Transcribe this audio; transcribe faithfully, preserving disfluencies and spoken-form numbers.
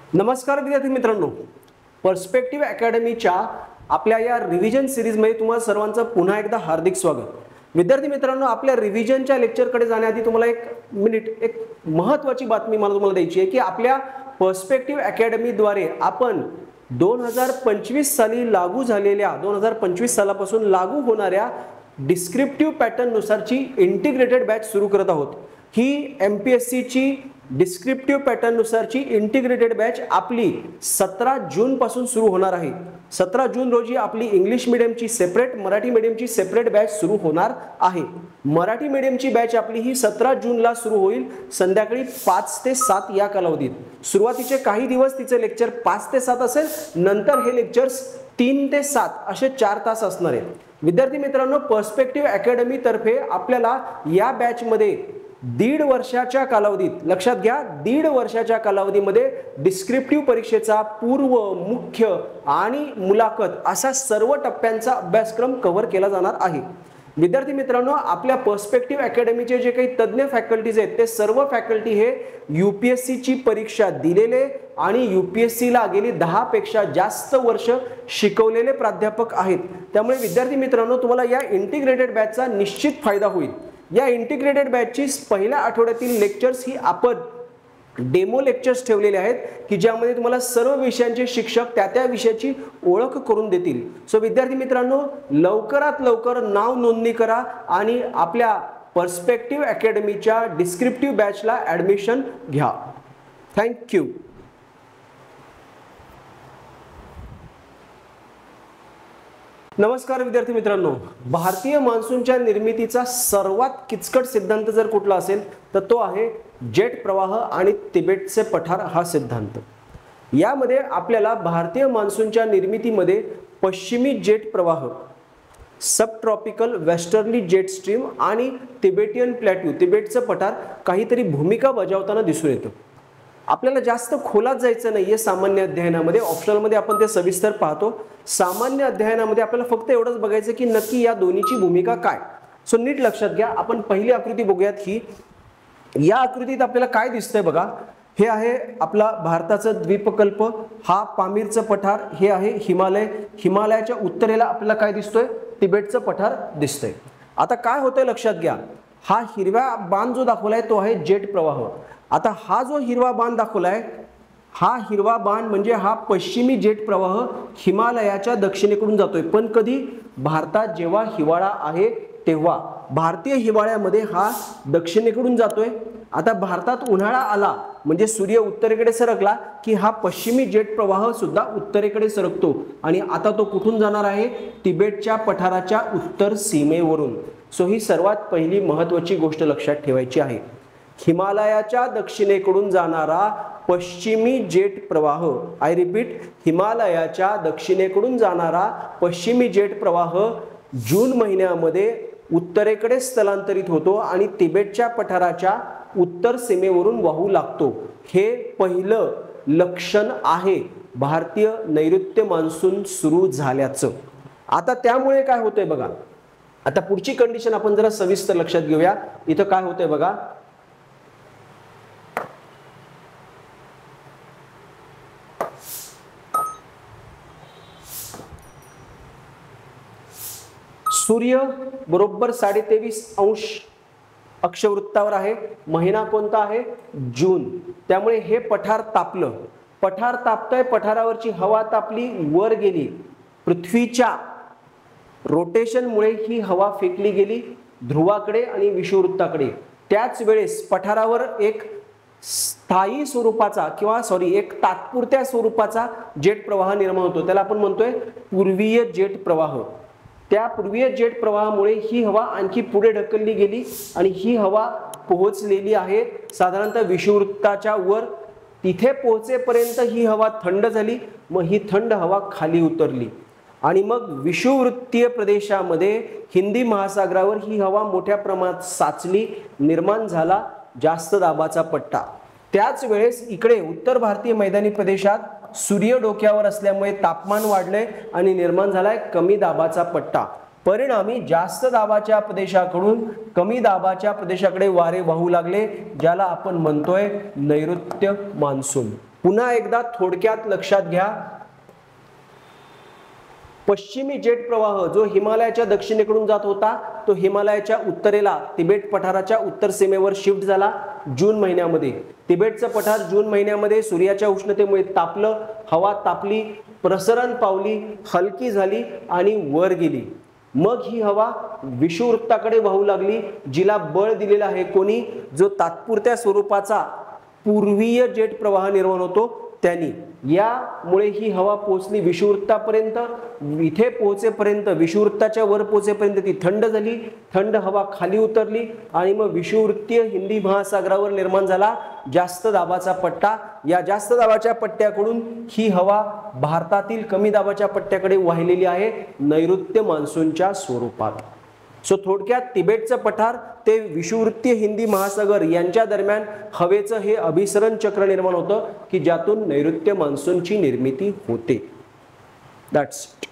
नमस्कार विद्यार्थी मित्रांनो, पर्स्पेक्टिव्ह अकॅडमीच्या आपल्या या रिव्हिजन सीरीजमध्ये तुम्हाला सर्वांचं पुन्हा एकदा हार्दिक स्वागत। विद्यार्थी मित्रांनो, आपल्या रिव्हिजनच्या लेक्चरकडे जाण्याआधी तुम्हाला एक मिनिट एक महत्त्वाची बातमी मला तुम्हाला द्यायची आहे की आपल्या पर्स्पेक्टिव्ह अकॅडमीद्वारे आपण दोन हजार पंचवीस साली लागू झालेल्या दोन हजार पंचवीस सालापासून लागू होणाऱ्या डिस्क्रिप्टिव्ह पॅटर्न नुसारची इंटिग्रेटेड बॅच सुरू करत आहोत। ही एमपीएससी ची डिस्क्रिप्टिव्ह पॅटर्न नुसारची इंटिग्रेटेड बॅच आपली सतरा जून पासून सुरू होणार आहे। सतरा जून रोजी आपली इंग्लिश मीडियमची सेपरेट, मराठी मीडियमची सेपरेट बॅच सुरू होणार आहे। मराठी मीडियमची बॅच आपली ही सतरा जूनला सुरू होईल संध्याकाळी पाच ते सात या कालावधीत। सुरुवातीचे काही दिवस तिचे लेक्चर पाच ते सात असेल, नंतर हे लेक्चर्स तीन ते सात असे चार तास असणार आहे। विद्यार्थी मित्रांनो, पर्स्पेक्टिव्ह अकॅडमी तर्फे आपल्याला या बॅच मध्ये दीड वर्षाच्या कालावधीत, लक्षात घ्या, दीड वर्षाच्या कालावधीमध्ये डिस्क्रिप्टिव्ह परीक्षेचा पूर्व, मुख्य आणि मुलाखत असा सर्व टप्प्यांचा अभ्यासक्रम कव्हर केला जाणार आहे। विद्यार्थी मित्रांनो, आपल्या पर्स्पेक्टिव्ह अकॅडमीचे जे काही तज्ञ फॅकल्टीज आहेत ते सर्व फॅकल्टी हे यूपीएससी ची परीक्षा दिलेले आणि यूपीएससी ला गेली दहा पेक्षा जास्त वर्ष शिकवलेले प्राध्यापक आहेत। त्यामुळे विद्यार्थी मित्रांनो, तुम्हाला या इंटिग्रेटेड बॅचचा निश्चित फायदा होईल। या इंटिग्रेटेड बॅचची पहिल्या आठवड्यातील लेक्चर्स ही आपण डेमो लेक्चर्स ठेवलेले आहेत की ज्यामध्ये तुम्हाला सर्व विषयांचे शिक्षक त्या त्या विषयाची ओळख करून देतील। सो विद्यार्थी मित्रांनो, लवकरात लवकर नाव नोंदणी करा आणि आपल्या पर्स्पेक्टिव्ह अकॅडमीच्या डिस्क्रिप्टिव्ह बॅचला ॲडमिशन घ्या। थँक्यू। नमस्कार विद्यार्थी मित्रांनो, भारतीय मान्सूनच्या निर्मितीचा सर्वात किचकट सिद्धांत जर कुठला असेल तर तो आहे जेट प्रवाह आणि तिबेटचे पठार हा सिद्धांत। यामध्ये आपल्याला भारतीय मान्सूनच्या निर्मितीमध्ये पश्चिमी जेट प्रवाह, sub tropical westerly jet stream आणि तिबेटियन प्लॅट्यू, तिबेटचं पठार काहीतरी भूमिका बजावताना दिसून येतं। आपल्याला जास्त खोलात जायचं नाहीये सामान्य अध्ययनामध्ये, ऑप्शनलमध्ये आपण ते सविस्तर पाहतो। सामान्य अध्ययनामध्ये आपल्याला फक्त एवढंच बघायचं की नक्की या दोन्हीची भूमिका काय। सो नीट लक्षात घ्या, आपण पहिली आकृती बघूयात। ही या आकृतीत आपल्याला काय दिसतंय बघा, हे आहे आपला भारताचं द्वीपकल्प, हा पामीरचं पठार, हे आहे हिमालय, हिमालयाच्या उत्तरेला आपल्याला काय दिसतोय, तिबेटचं पठार दिसतंय। आता काय होतंय लक्षात घ्या, हा हिरवा बाण जो दाखवलाय तो आहे जेट प्रवाह। आता हा जो हिरवा बाण दाखवलाय, हा हिरवा बाण म्हणजे हा पश्चिमी जेट प्रवाह हिमालयाच्या दक्षिणेकडून जातोय। पण कधी, भारतात जेव्हा हिवाळा आहे तेव्हा भारतीय हिवाळ्यामध्ये हा दक्षिणेकडून जातोय। आता भारतात उन्हाळा आला म्हणजे सूर्य उत्तरेकडे सरकला की हा पश्चिमी जेट प्रवाह सुद्धा उत्तरेकडे सरकतो आणि आता तो कुठून जाणार आहे, तिबेटच्या पठाराच्या उत्तर सीमेवरून। सो ही सर्वात पहिली महत्त्वाची गोष्ट लक्षात ठेवायची आहे। हिमालयाच्या दक्षिणेकडून जाणारा पश्चिमी जेट प्रवाह, आय रिपीट, हिमालयाच्या दक्षिणेकडून जाणारा पश्चिमी जेट प्रवाह जून महिन्यामध्ये उत्तरेकडे स्थलांतरित होतो आणि तिबेटच्या पठाराच्या उत्तर सीमेवरून वाहू लागतो। हे पहिलं लक्षण आहे भारतीय नैऋत्य मान्सून सुरू झाल्याचं। आता त्यामुळे काय होतंय बघा, आता पुढची कंडिशन आपण जरा सविस्तर लक्षात घेऊया। इथं काय होतंय बघा, सूर्य बरोबर साडे तेवीस अंश अक्षवृत्तावर आहे। महिना कोणता आहे, जून। त्यामुळे हे पठार तापलं, पठार तापतंय, पठारावरची हवा तापली, वर गेली, पृथ्वीच्या रोटेशनमुळे ही हवा फेकली गेली ध्रुवाकडे आणि विषुववृत्ताकडे। त्याच वेळेस पठारावर एक स्थायी स्वरूपाचा किंवा सॉरी एक तात्पुरत्या स्वरूपाचा जेट प्रवाह निर्माण होतो, त्याला आपण म्हणतोय पूर्वीय जेट प्रवाह। त्या पूर्वीय जेट प्रवाहामुळे ही हवा आणखी पुढे ढकलली गेली आणि ही हवा पोहोचलेली आहे साधारणतः विषुववृत्ताच्या वर। तिथे पोहोचेपर्यंत ही हवा थंड झाली, मग ही थंड हवा खाली उतरली आणि मग विषुववृत्तीय प्रदेशामध्ये हिंदी महासागरावर ही हवा मोठ्या प्रमाणात साचली, निर्माण झाला जास्त दाबाचा पट्टा। त्याच वेळेस इकडे उत्तर भारतीय मैदानी प्रदेशात सूर्य डोक्यावर असल्यामुळे तापमान वाढले आणि निर्माण झालाय कमी दाबाचा पट्टा। परिणामी जास्त दाबाच्या प्रदेशाकडून कमी दाबाच्या प्रदेशाकडे वारे वाहू लागले, ज्याला आपण म्हणतोय नैऋत्य मान्सून। पुन्हा एकदा थोडक्यात लक्षात घ्या, पश्चिमी जेट प्रवाह जो हिमालयाच्या दक्षिणेकडून जात होता तो हिमालयाच्या उत्तरेला तिबेट पठाराच्या उत्तर सीमेवर शिफ्ट झाला जून महिन्यामध्ये. तिबेटचं पठार जून महिन्यामध्ये सूर्याच्या उष्णतेमुळे तापलं, हवा तापली, प्रसरण पावली, हलकी झाली आणि वर गेली. मग ही हवा विषुववृत्ताकडे वाहू लागली, जिला बळ दिलेला आहे कोणी, जो तात्पुरत्या स्वरूपाचा पूर्वीय जेट प्रवाह निर्माण होतो त्यांनी. यामुळे ही हवा पोहोचली विषुववृत्तापर्यंत. इथे पोहोचेपर्यंत, विषुववृत्ताच्या वर पोहोचेपर्यंत ती थंड झाली, थंड हवा खाली उतरली आणि मग विषुववृत्तीय हिंदी महासागरावर निर्माण झाला जास्त दाबाचा पट्टा. या जास्त दाबाच्या पट्ट्याकडून ही हवा भारतातील कमी दाबाच्या पट्ट्याकडे वाहिलेली आहे नैऋत्य मान्सूनच्या स्वरूपात. सो थोडक्यात तिबेटचं पठार ते विषुववृत्तीय हिंदी महासागर यांच्या दरम्यान हवेचं हे अभिसरण चक्र निर्माण होतं की ज्यातून नैऋत्य मान्सूनची निर्मिती होते. That's it.